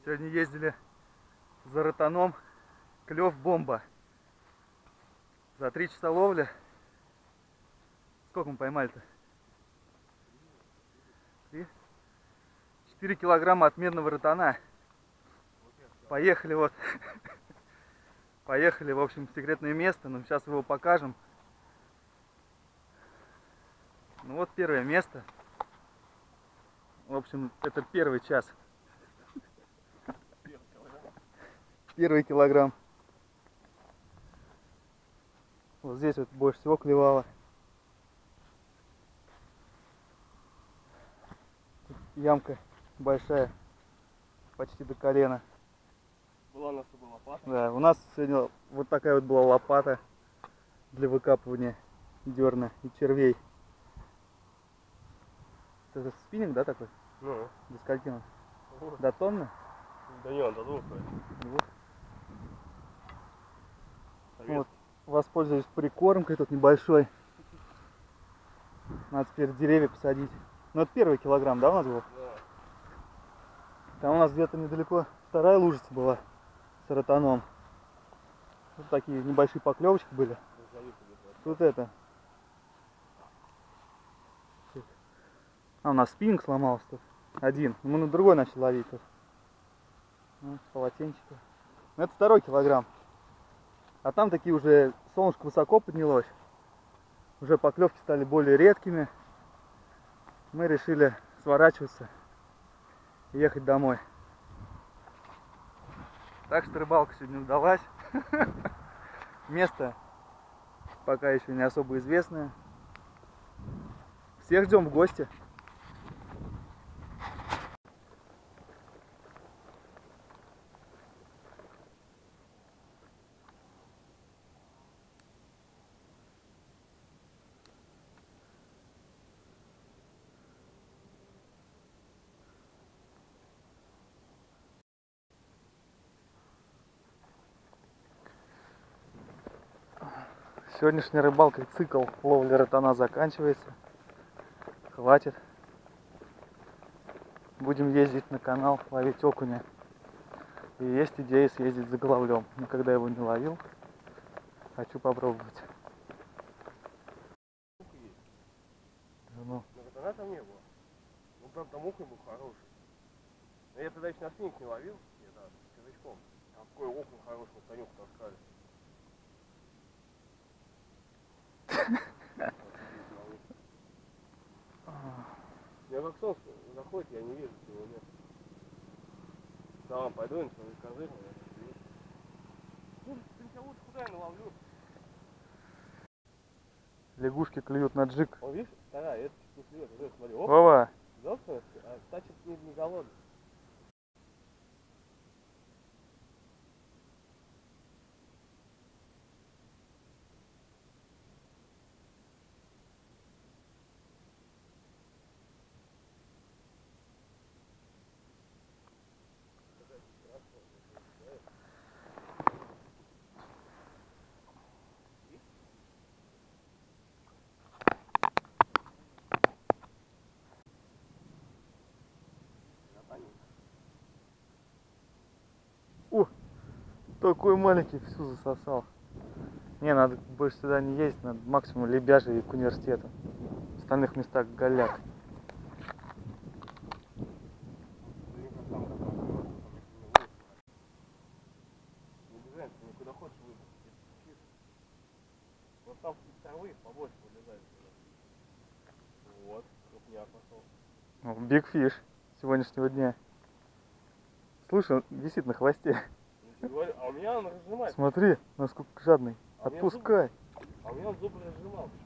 Сегодня ездили за ротаном, клев бомба. За 3 часа ловли. Сколько мы поймали-то? 4 килограмма отменного ротана. Поехали вот. Поехали, в общем, в секретное место, но сейчас его покажем. Ну вот первое место. В общем, это первый час. Первый килограмм. Вот здесь вот больше всего клевало. Тут ямка большая, почти до колена. Была у нас с собой лопата. Да, у нас сегодня вот такая вот была лопата для выкапывания дерна и червей. Это спиннинг, да, такой? Ну. До скольки он? Вот. До тонны? Да не, он до 2. Вот. Вот. Воспользуюсь прикормкой тут небольшой. Надо теперь деревья посадить. Ну это первый килограмм, да, у нас был? Да. Там у нас где-то недалеко вторая лужица была с ротаном. Вот такие небольшие поклевочки были. Тут это. А у нас спиннинг сломался тут. Один. Мы на другой начали ловить тут. Ну, полотенчика. Ну, это 2 килограмм. А там такие уже солнышко высоко поднялось. Уже поклевки стали более редкими. Мы решили сворачиваться и ехать домой. Так что рыбалка сегодня удалась. Место пока еще не особо известное. Всех ждем в гости. Сегодняшняя рыбалка и цикл ловли ротана заканчивается. Хватит. Будем ездить на канал, ловить окуня. И есть идея съездить за головлем. Но когда его не ловил, хочу попробовать. Ну. Но ротана там не было. Ну правда там окунь был хороший. Но я тогда еще на спиннинг не ловил. Я да, с казачком. Там такой окунь хороший, мы конюху таскали. Я как солнце заходит, я не вижу его нет. Сам пойду, на свои козырь, ну, в принципе, лучше куда я наловлю. Лягушки клюют на джиг. Он, видишь, вторая, это чуть не клюет, вот это, смотри, оп, Вова! взялся, а значит не голодный. Такой маленький, всю засосал. Не, надо больше сюда не ездить, надо максимум Лебяжий и к университету. В остальных местах голяк. Куда хочешь выбрать. Вот там вторые побольше вылезают. Вот, крупняк пошел. Биг фиш сегодняшнего дня. Слушай, он висит на хвосте. А у меня он разжимает. Смотри, насколько жадный. Отпускай. А у меня он зубы разжимал.